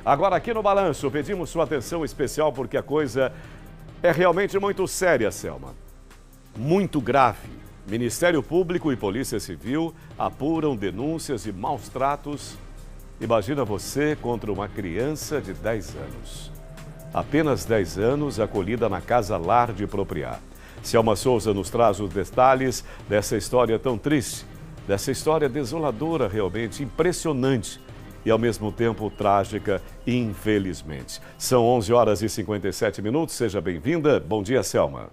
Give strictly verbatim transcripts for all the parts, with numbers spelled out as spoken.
Agora aqui no Balanço, pedimos sua atenção especial porque a coisa é realmente muito séria, Selma. Muito grave. Ministério Público e Polícia Civil apuram denúncias de maus tratos. Imagina você contra uma criança de dez anos. Apenas dez anos, acolhida na Casa Lar de Propriá. Selma Souza nos traz os detalhes dessa história tão triste, dessa história desoladora, realmente impressionante e ao mesmo tempo trágica, infelizmente. São onze horas e cinquenta e sete minutos, seja bem-vinda. Bom dia, Selma.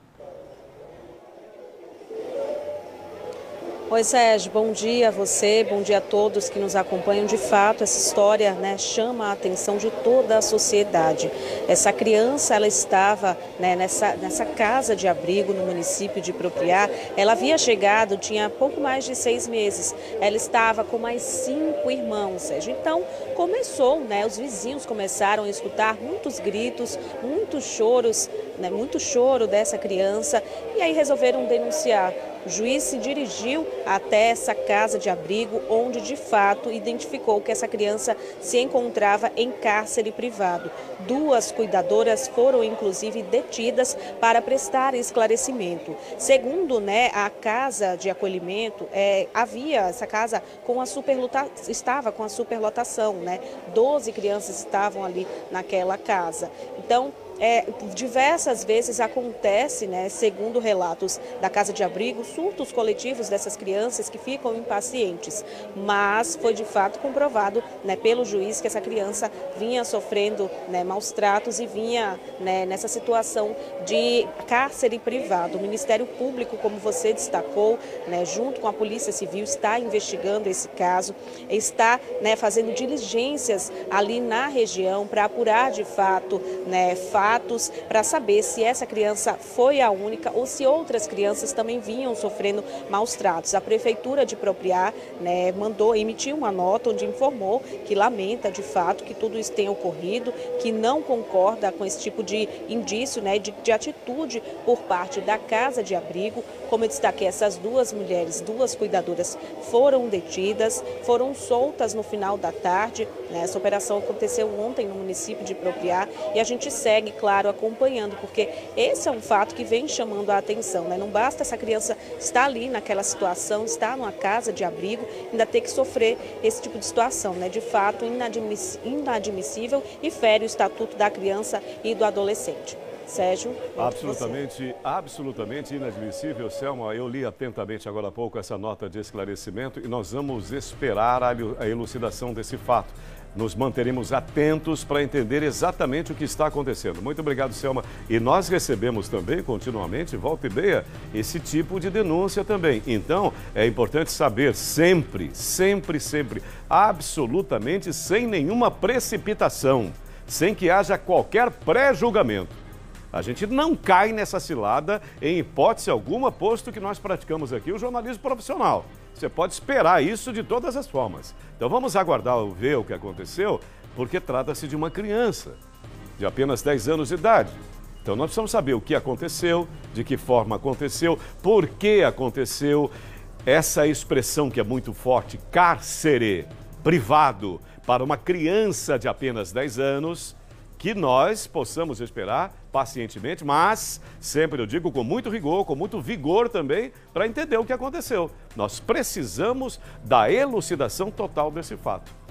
Oi, Sérgio, bom dia a você, bom dia a todos que nos acompanham. De fato, essa história, né, chama a atenção de toda a sociedade. Essa criança, ela estava, né, nessa, nessa casa de abrigo no município de Propriá. Ela havia chegado, tinha pouco mais de seis meses. Ela estava com mais cinco irmãos, Sérgio. Então, começou, né, os vizinhos começaram a escutar muitos gritos, muitos choros, né, muito choro dessa criança, e aí resolveram denunciar. O juiz se dirigiu até essa casa de abrigo, onde de fato identificou que essa criança se encontrava em cárcere privado. Duas cuidadoras foram inclusive detidas para prestar esclarecimento. Segundo, né, a casa de acolhimento, é, havia essa casa com a superlota, estava com a superlotação, né? doze crianças estavam ali naquela casa. Então, É, diversas vezes acontece, né, segundo relatos da Casa de Abrigo, surtos coletivos dessas crianças que ficam impacientes, mas foi de fato comprovado, né, pelo juiz que essa criança vinha sofrendo, né, maus tratos e vinha, né, nessa situação de cárcere privado. O Ministério Público, como você destacou, né, junto com a Polícia Civil, está investigando esse caso, está, né, fazendo diligências ali na região para apurar de fato, né, fatos para saber se essa criança foi a única ou se outras crianças também vinham sofrendo maus tratos. A Prefeitura de Propriá, né, mandou, emitiu uma nota onde informou que lamenta de fato que tudo isso tenha ocorrido, que não concorda com esse tipo de indício, né, de, de atitude por parte da Casa de Abrigo. Como eu destaquei, essas duas mulheres, duas cuidadoras, foram detidas, foram soltas no final da tarde. Né, essa operação aconteceu ontem no município de Propriá e a gente segue, claro, acompanhando, porque esse é um fato que vem chamando a atenção, né? Não basta essa criança estar ali naquela situação, estar numa casa de abrigo, ainda ter que sofrer esse tipo de situação, né? De fato, inadmiss... inadmissível e fere o Estatuto da Criança e do Adolescente. Sérgio, absolutamente, absolutamente inadmissível, Selma. Eu li atentamente agora há pouco essa nota de esclarecimento e nós vamos esperar a elucidação desse fato. Nos manteremos atentos para entender exatamente o que está acontecendo. Muito obrigado, Selma. E nós recebemos também, continuamente, volta e meia, esse tipo de denúncia também. Então, é importante saber sempre, sempre, sempre, absolutamente sem nenhuma precipitação, sem que haja qualquer pré-julgamento. A gente não cai nessa cilada em hipótese alguma, posto que nós praticamos aqui o jornalismo profissional. Você pode esperar isso de todas as formas. Então vamos aguardar ver o que aconteceu, porque trata-se de uma criança de apenas dez anos de idade. Então nós precisamos saber o que aconteceu, de que forma aconteceu, por que aconteceu. Essa expressão que é muito forte, cárcere privado, para uma criança de apenas dez anos, que nós possamos esperar pacientemente, mas sempre eu digo com muito rigor, com muito vigor também, para entender o que aconteceu. Nós precisamos da elucidação total desse fato.